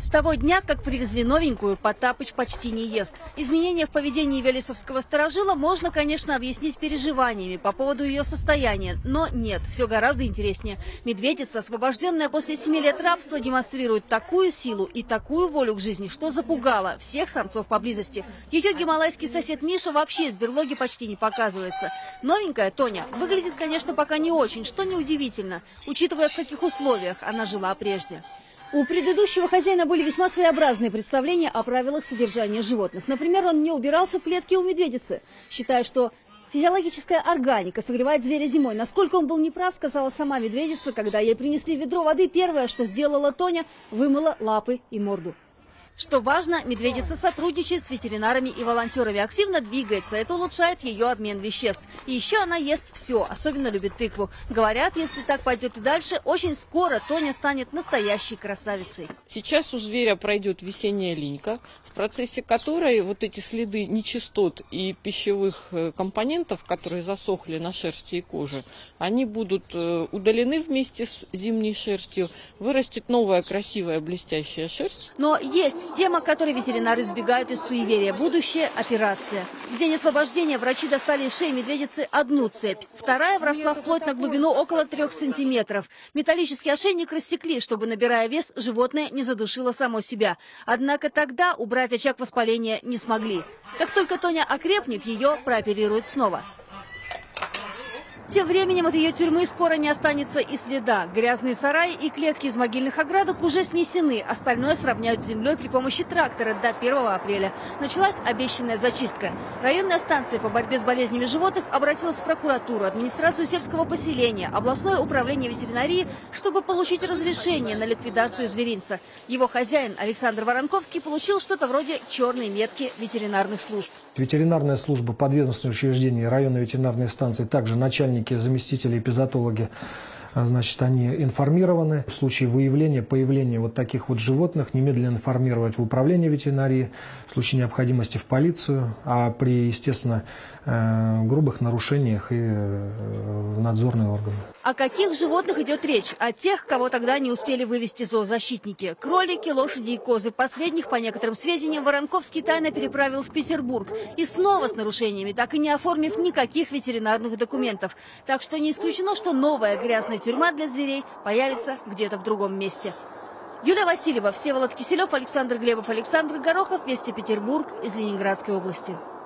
С того дня, как привезли новенькую, Потапыч почти не ест. Изменения в поведении велесовского старожила можно, конечно, объяснить переживаниями по поводу ее состояния. Но нет, все гораздо интереснее. Медведица, освобожденная после 7 лет рабства, демонстрирует такую силу и такую волю к жизни, что запугала всех самцов поблизости. Ее гималайский сосед Миша вообще из берлоги почти не показывается. Новенькая Тоня выглядит, конечно, пока не очень, что неудивительно, учитывая, в каких условиях она жила прежде. У предыдущего хозяина были весьма своеобразные представления о правилах содержания животных. Например, он не убирался в клетке у медведицы, считая, что физиологическая органика согревает зверя зимой. Насколько он был неправ, сказала сама медведица, когда ей принесли ведро воды. Первое, что сделала Тоня, вымыла лапы и морду. Что важно, медведица сотрудничает с ветеринарами и волонтерами, активно двигается. Это улучшает ее обмен веществ. И еще она ест все, особенно любит тыкву. Говорят, если так пойдет и дальше, очень скоро Тоня станет настоящей красавицей. Сейчас у зверя пройдет весенняя линька, в процессе которой вот эти следы нечистот и пищевых компонентов, которые засохли на шерсти и коже, они будут удалены вместе с зимней шерстью. Вырастет новая красивая блестящая шерсть. Но есть тема, которой ветеринары избегают из суеверия. Будущая операция. В день освобождения врачи достали из шеи медведицы одну цепь. Вторая вросла вплоть на глубину около 3 сантиметров. Металлический ошейник рассекли, чтобы, набирая вес, животное не задушило само себя. Однако тогда убрать очаг воспаления не смогли. Как только Тоня окрепнет, ее прооперируют снова. Тем временем от ее тюрьмы скоро не останется и следа. Грязные сараи и клетки из могильных оградок уже снесены. Остальное сравняют с землей при помощи трактора до 1 апреля. Началась обещанная зачистка. Районная станция по борьбе с болезнями животных обратилась в прокуратуру, администрацию сельского поселения, областное управление ветеринарии, чтобы получить разрешение на ликвидацию зверинца. Его хозяин Александр Воронковский получил что-то вроде черной метки ветеринарных служб. Ветеринарная служба, подведомственные учреждения, районные ветеринарные станции, также начальники, заместители, эпизоотологи, значит, они информированы. В случае выявления, появления вот таких вот животных немедленно информировать в управление ветеринарии, в случае необходимости в полицию, а при, естественно, грубых нарушениях и в надзорные органы. О каких животных идет речь? О тех, кого тогда не успели вывести зоозащитники. Кролики, лошади и козы. Последних, по некоторым сведениям, Воронковский тайно переправил в Петербург. И снова с нарушениями, так и не оформив никаких ветеринарных документов. Так что не исключено, что новая грязная тюрьма для зверей появится где-то в другом месте. Юлия Васильева, Всеволод Киселев, Александр Глебов, Александр Горохов. Вести Петербург из Ленинградской области.